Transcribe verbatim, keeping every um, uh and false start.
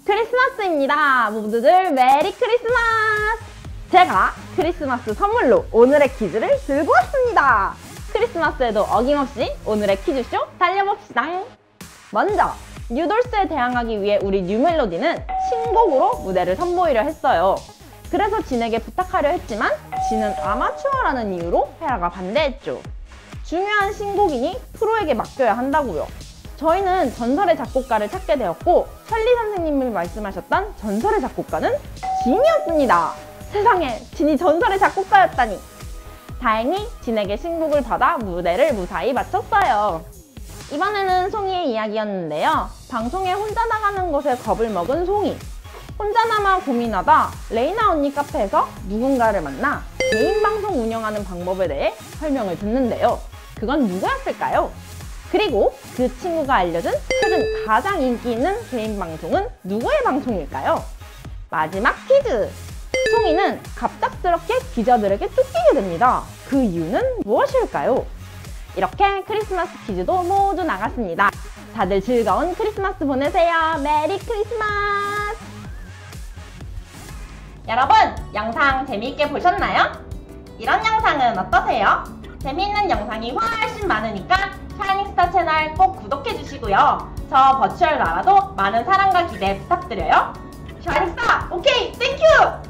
크리스마스입니다. 모두들 메리 크리스마스! 제가 크리스마스 선물로 오늘의 퀴즈를 들고 왔습니다. 크리스마스에도 어김없이 오늘의 퀴즈쇼 달려봅시다. 먼저 뉴돌스에 대항하기 위해 우리 뉴멜로디는 신곡으로 무대를 선보이려 했어요. 그래서 진에게 부탁하려 했지만 진은 아마추어라는 이유로 헤라가 반대했죠. 중요한 신곡이니 프로에게 맡겨야 한다고요. 저희는 전설의 작곡가를 찾게 되었고 찰리 선생님이 말씀하셨던 전설의 작곡가는 진이었습니다. 세상에, 진이 전설의 작곡가였다니. 다행히 진에게 신곡을 받아 무대를 무사히 마쳤어요. 이번에는 송이의 이야기였는데요. 방송에 혼자 나가는 것에 겁을 먹은 송이. 혼자 남아 고민하다 레이나 언니 카페에서 누군가를 만나 개인 방송 운영하는 방법에 대해 설명을 듣는데요. 그건 누구였을까요? 그리고 그 친구가 알려준 최근 가장 인기 있는 개인 방송은 누구의 방송일까요? 마지막 퀴즈! 송이는 갑작스럽게 기자들에게 쫓기게 됩니다. 그 이유는 무엇일까요? 이렇게 크리스마스 퀴즈도 모두 나갔습니다. 다들 즐거운 크리스마스 보내세요. 메리 크리스마스! 여러분, 영상 재미있게 보셨나요? 이런 영상은 어떠세요? 재미있는 영상이 훨씬 많으니까 샤이닝스타 채널 꼭 구독해주시고요. 저 버추얼 나라도 많은 사랑과 기대 부탁드려요. 샤이닝스타, 오케이, 땡큐!